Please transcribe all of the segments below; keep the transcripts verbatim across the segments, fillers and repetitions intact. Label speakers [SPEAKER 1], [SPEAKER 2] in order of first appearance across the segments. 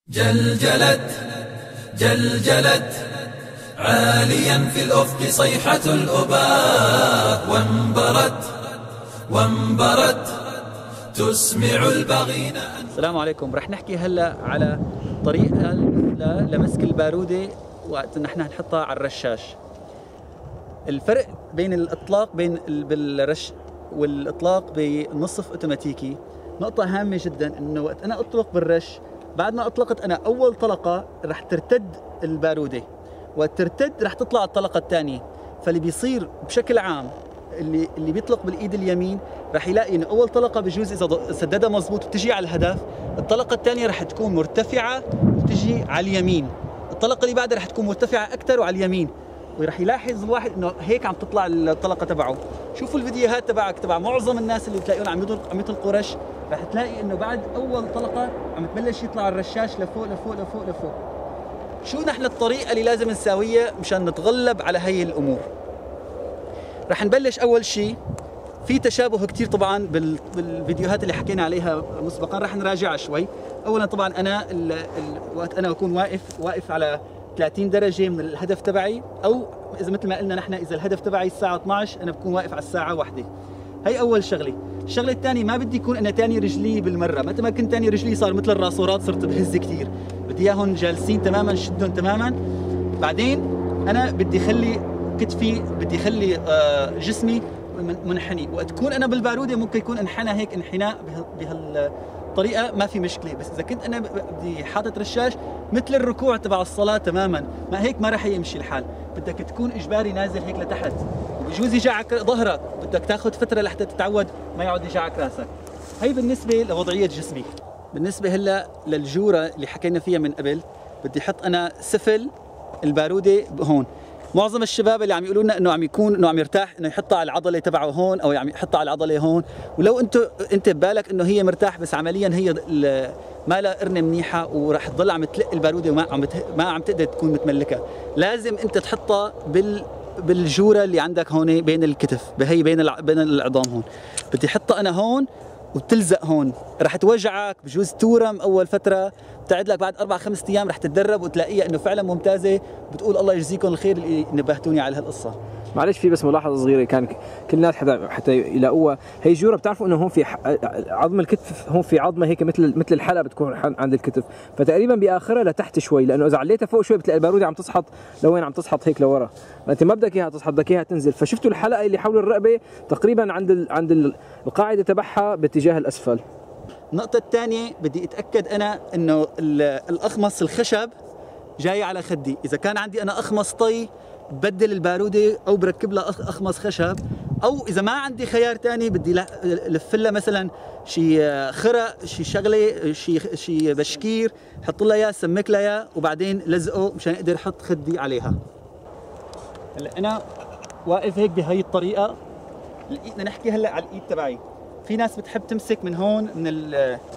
[SPEAKER 1] جلجلت جلجلت عاليا في الأفق صيحة الأباء وانبرت وانبرت تسمع البغين.
[SPEAKER 2] السلام عليكم. رح نحكي هلا على طريقة لمسك البارودة وقت نحن نحطها على الرشاش. الفرق بين الإطلاق بين بالرش والإطلاق بنصف أوتوماتيكي نقطة هامة جدا، إنه وقت أنا أطلق بالرش بعد ما أطلقت أنا أول طلقة رح ترتد البارودة، وقت ترتد رح تطلع الطلقة الثانية. فاللي بيصير بشكل عام اللي اللي بيطلق بالإيد اليمين رح يلاقي إنه أول طلقة بجوز إذا سددها مضبوط وتجي على الهدف، الطلقة الثانية رح تكون مرتفعة وتجي على اليمين، الطلقة اللي بعدها رح تكون مرتفعة أكثر وعلى اليمين، ورح يلاحظ الواحد انه هيك عم تطلع الطلقه تبعه. شوفوا الفيديوهات تبعك تبع معظم الناس اللي بتلاقيهم عم عم يطلقوا رش، رح تلاقي انه بعد اول طلقه عم تبلش يطلع الرشاش لفوق لفوق لفوق لفوق. شو نحن الطريقه اللي لازم نساويها مشان نتغلب على هي الامور؟ رح نبلش اول شيء، في تشابه كثير طبعا بالفيديوهات اللي حكينا عليها مسبقا، رح نراجعها شوي. اولا طبعا انا ال ال وقت انا بكون واقف واقف على ثلاثين درجة من الهدف تبعي، أو إذا مثل ما قلنا نحن إذا الهدف تبعي الساعة اثني عشر أنا بكون واقف على الساعة واحدة. هي أول شغلة. الشغلة الثانية ما بدي يكون أنا ثاني رجلي بالمرة، متى ما كنت ثاني رجلي صار مثل الراسورات صرت بهز كثير، بدي إياهم جالسين تماما شدهم تماما. بعدين أنا بدي خلي كتفي بدي خلي آه جسمي منحني، وقت كون أنا بالبارودة ممكن يكون انحنى هيك انحناء بهال طريقة ما في مشكلة، بس إذا كنت أنا بدي حاطط رشاش مثل الركوع تبع الصلاة تماما، ما هيك ما راح يمشي الحال، بدك تكون إجباري نازل هيك لتحت، وبجوز يجعك ظهرك، بدك تاخذ فترة لحتى تتعود ما يعود يجعك راسك. هي بالنسبة لوضعية جسمي. بالنسبة هلا للجورة اللي حكينا فيها من قبل، بدي أحط أنا سفل البارودة هون. معظم الشباب اللي عم يقولوا لنا انه عم يكون انه عم يرتاح انه يحطها على العضله تبعه هون، او عم يحطها على العضله هون، ولو انت انت ببالك انه هي مرتاح بس عمليا هي ما لها قرنه منيحه وراح تضل عم تلق الباروده وما عم ما عم تقدر تكون متملكه. لازم انت تحطها بال بالجوره اللي عندك هون بين الكتف، بهي بين الع... بين العظام هون. بدي احطها انا هون وتلزق هون، رح توجعك بجوز تورم اول فتره، بتعد لك بعد اربع خمس ايام رح تتدرب وتلاقيها انه فعلا ممتازه، بتقول الله يجزيكم الخير اللي نبهتوني على هالقصه.
[SPEAKER 3] معلش في بس ملاحظه صغيره، كان كل الناس حتى حتى يلاقوها، هي جوره بتعرفوا انه هون في عظم الكتف، هون في عظمه هيك مثل مثل الحلقه بتكون عند الكتف، فتقريبا باخرها لتحت شوي، لانه اذا عليتها فوق شوي بتلاقي الباروده عم تصحط لوين، عم تصحط هيك لورا، فانت ما بدك اياها تصحط، بدك اياها تنزل. فشفتوا الحلقه اللي حول الرقبه تقريبا عند ال... عند القاعده تبعها باتجاه الاسفل.
[SPEAKER 2] النقطه الثانيه بدي اتاكد انا انه الاخمص الخشب جاي على خدي، اذا كان عندي انا اخمص طي بدل الباروده او بركب لها اخمص خشب، او اذا ما عندي خيار ثاني بدي لف لها مثلا شي خرق، شي شغله، شي شي بشكير، حط لها اياه، سمك لها اياه، وبعدين لزقه مشان اقدر احط خدي عليها. هلا انا واقف هيك بهي الطريقه. الايد بدنا نحكي هلا على الايد تبعي. في ناس بتحب تمسك من هون من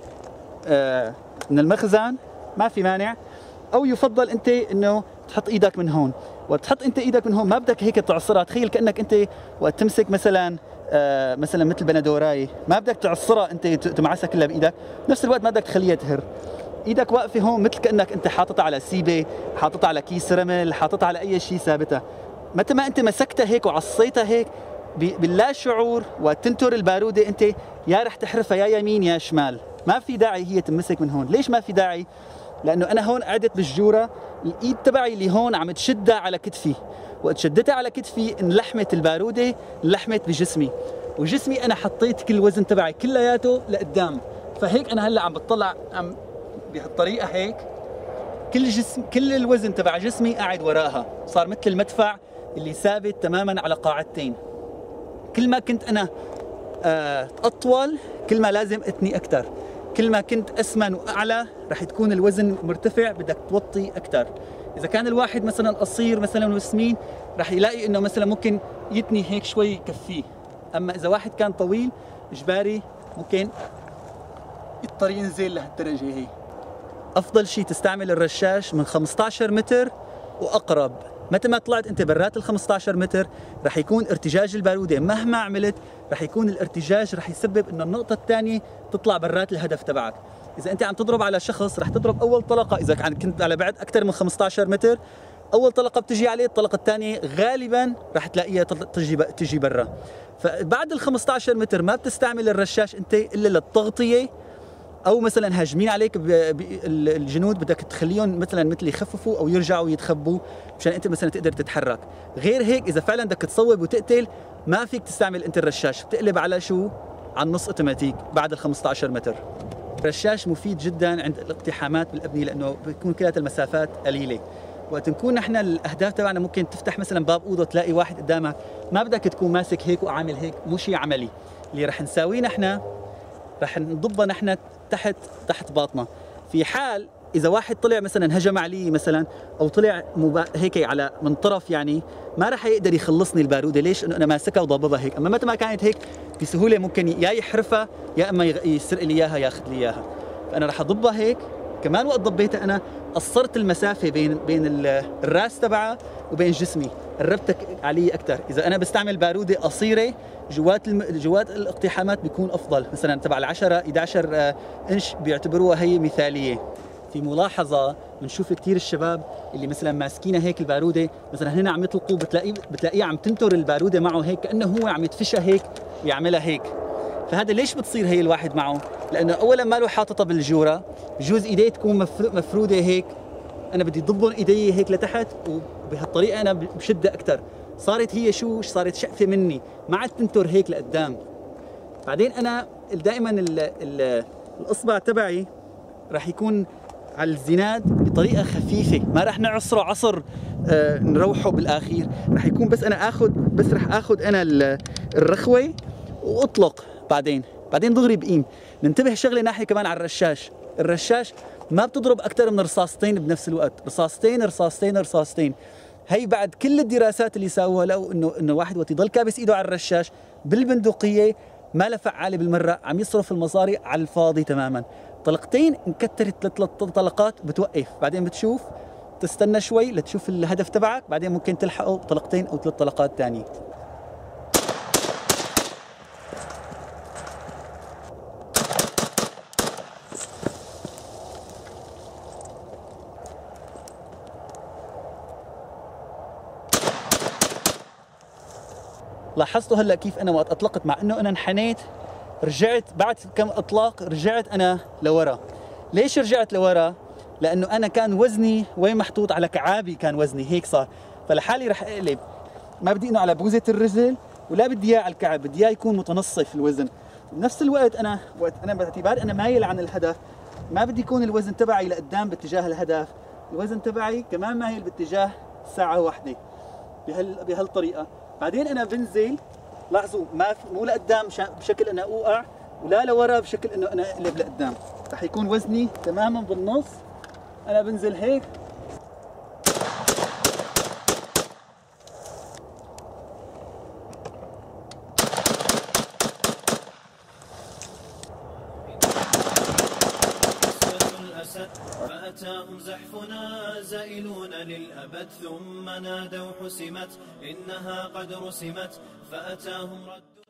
[SPEAKER 2] آه من المخزن، ما في مانع، او يفضل انت انه تحط ايدك من هون. وتحط انت ايدك من هون ما بدك هيك تعصرها، تخيل كانك انت وقت تمسك مثلا آه مثلا مثل بندوراي، ما بدك تعصرها انت تمعسها كلها بايدك، بنفس الوقت ما بدك تخليها تهر. ايدك واقفه هون مثل كانك انت حاططها على سيبه، حاططها على كيس رمل، حاططها على اي شيء ثابته. متى ما انت مسكتها هيك وعصيتها هيك باللا شعور وتنتر الباروده، انت يا رح تحرفها يا يمين يا شمال، ما في داعي هي تمسك من هون. ليش ما في داعي؟ لانه انا هون قعدت بالجوره، الايد تبعي اللي هون عم تشدها على كتفي، وقت شدتها على كتفي انلحمت الباروده، انلحمت بجسمي، وجسمي انا حطيت كل الوزن تبعي كلياته لقدام. فهيك انا هلا عم بطلع عم بهالطريقه هيك، كل جسم كل الوزن تبع جسمي قاعد وراها، صار مثل المدفع اللي ثابت تماما على قاعدتين. كل ما كنت انا آه اطول كل ما لازم اتني اكثر، كل ما كنت اسمن واعلى رح تكون الوزن مرتفع، بدك توطي اكثر. اذا كان الواحد مثلا قصير مثلا وسمين رح يلاقي انه مثلا ممكن يتني هيك شوي يكفيه، اما اذا واحد كان طويل اجباري ممكن يضطر ينزل لهالدرجه هي. افضل شيء تستعمل الرشاش من خمسة عشر متر واقرب. متى ما طلعت انت برات ال خمسة عشر متر رح يكون ارتجاج الباروده، مهما عملت رح يكون الارتجاج رح يسبب انه النقطه الثانيه تطلع برات الهدف تبعك. اذا انت عم تضرب على شخص رح تضرب اول طلقه، اذا كنت على بعد اكثر من خمسة عشر متر اول طلقه بتجي عليه، الطلقه الثانيه غالبا رح تلاقيها تجي تجي برا. فبعد ال خمسة عشر متر ما بتستعمل الرشاش انت الا للتغطيه، او مثلا هاجمين عليك الجنود بدك تخليهم مثلا مثل يخففوا او يرجعوا يتخبوا مشان انت مثلا تقدر تتحرك. غير هيك اذا فعلا بدك تصوب وتقتل ما فيك تستعمل انت الرشاش، بتقلب على شو؟ على النص اوتوماتيك بعد ال خمسة عشر متر. الرشاش مفيد جدا عند الاقتحامات بالابنيه لانه بتكون كلها المسافات قليله. وقت نكون نحن الاهداف تبعنا ممكن تفتح مثلا باب اوضه تلاقي واحد قدامك، ما بدك تكون ماسك هيك وعامل هيك، مو شيء عملي. اللي رح نساويه نحن رح نضبها نحن تحت تحت باطنا. في حال اذا واحد طلع مثلا هجم علي مثلا او طلع مبا... هيك على من طرف، يعني ما رح يقدر يخلصني الباروده. ليش؟ انه انا ماسكها وضاببها هيك. اما متى ما كانت هيك بسهوله ممكن يا يحرفها يا اما يسرق لي اياها ياخذ لي اياها. فانا رح اضبها هيك. كمان وقت ضبيتها انا قصرت المسافه بين بين الراس تبعها وبين جسمي، قربتك علي اكثر. اذا انا بستعمل باروده قصيره جوات الم... جوات الاقتحامات بيكون افضل، مثلا تبع العشرة إحدى عشر انش بيعتبروها هي مثاليه. في ملاحظه بنشوف كثير الشباب اللي مثلا ماسكينها هيك الباروده، مثلا هنا عم يطلقوا بتلاقيه بتلاقيه عم تنتر الباروده معه هيك كانه هو عم يدفشها هيك ويعملها هيك. فهذا ليش بتصير هي الواحد معه؟ لانه اولا ما له حاططها بالجوره، بجوز ايديه تكون مفروده هيك، انا بدي ضبهم ايدي هيك لتحت وبهالطريقه انا بشدها اكثر. صارت هي شو صارت شقفه مني، ما عاد تنتر هيك لقدام. بعدين انا دائما ال ال الاصبع تبعي راح يكون على الزناد بطريقه خفيفه، ما راح نعصره عصر آه نروحه بالاخير، راح يكون بس انا اخذ بس راح اخذ انا الرخوه واطلق. بعدين بعدين دغري بقيم. ننتبه شغله ناحيه كمان على الرشاش، الرشاش ما بتضرب اكثر من رصاصتين بنفس الوقت، رصاصتين رصاصتين رصاصتين. هي بعد كل الدراسات اللي سووها لو انه انه واحد وقت يضل كابس ايده على الرشاش بالبندقيه ما له فعاله بالمره، عم يصرف المصاري على الفاضي تماما. طلقتين انكترت ثلاث طلقات بتوقف، بعدين بتشوف تستنى شوي لتشوف الهدف تبعك، بعدين ممكن تلحقه بطلقتين او ثلاث طلقات ثانيه. لاحظتوا هلا كيف انا وقت اطلقت مع انه انا انحنيت رجعت بعد كم اطلاق رجعت انا لورا. ليش رجعت لورا؟ لانه انا كان وزني وين محطوط على كعابي، كان وزني هيك صار، فلحالي رح اقلب. ما بدي انه على بوزه الرجل ولا بدي اياه على الكعب، بدي اياه يكون متنصف الوزن. بنفس الوقت انا وقت انا باعتبار انا مايل عن الهدف ما بدي يكون الوزن تبعي لقدام باتجاه الهدف، الوزن تبعي كمان مايل باتجاه ساعه واحده بهال بهالطريقه. بعدين انا بنزل، لاحظوا ما مو لقدام بشكل انه اوقع ولا لورا بشكل انه انا اقلب لقدام، رح يكون وزني تماما بالنص. انا بنزل هيك
[SPEAKER 1] فأتاهم زحفنا زائلون للأبد ثم نادوا حسمت إنها قد رسمت فأتاهم رد